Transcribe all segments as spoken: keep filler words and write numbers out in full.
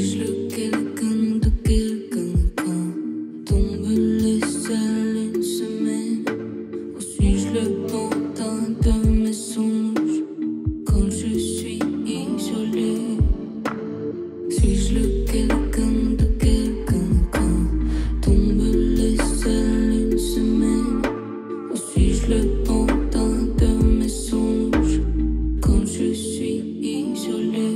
Suis-je le quelqu'un de quelqu'un quand tombe le sel une semaine? Ou suis-je le pantin de mes songes quand je suis isolé? Suis-je le quelqu'un de quelqu'un quand tombe le sel une semaine? Ou suis-je le pantin de mes songes quand je suis isolé?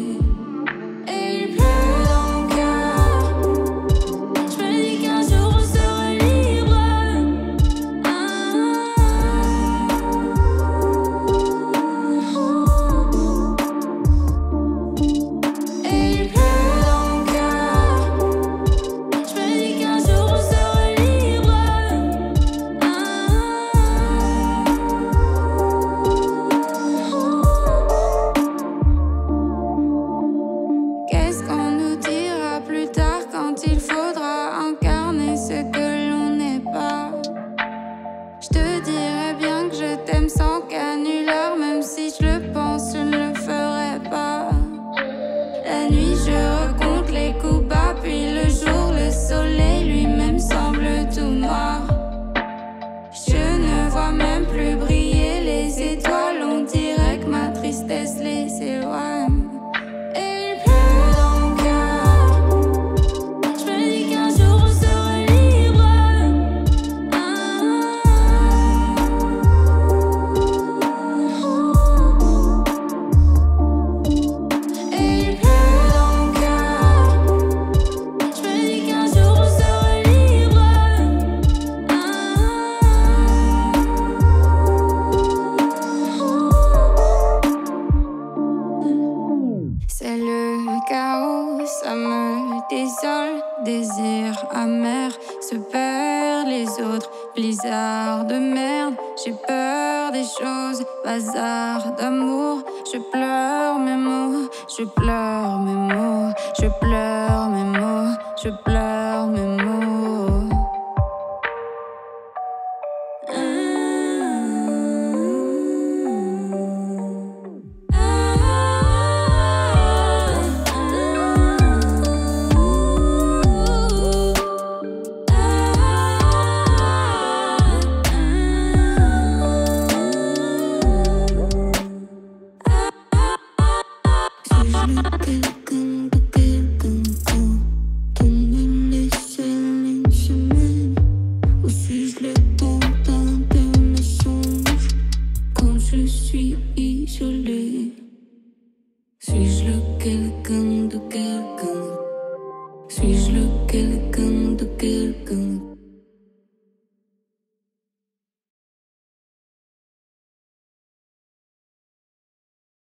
Il faudra incarner ce que l'on n'est pas. Je te dirais bien que je t'aime sans canular, même si je le pense, je ne le ferai pas. La nuit, je recompte les coups bas, puis le jour, le soleil lui-même semble tout noir. Je ne vois même plus briller les étoiles, on dirait que ma tristesse les éloigne. C'est le chaos, ça me désole, désir amer, se perd les autres, blizzard de merde. J'ai peur des choses, bazar d'amour. Je pleure mes mots, je pleure mes mots, je pleure mes mots, je pleure mes mots. Quelqu'un de quelqu'un quand tombe le sel une semaine? Ou suis-je le pantin de mes songes quand je suis isolé? Suis-je le quelqu'un de quelqu'un? Suis-je le quelqu'un de quelqu'un?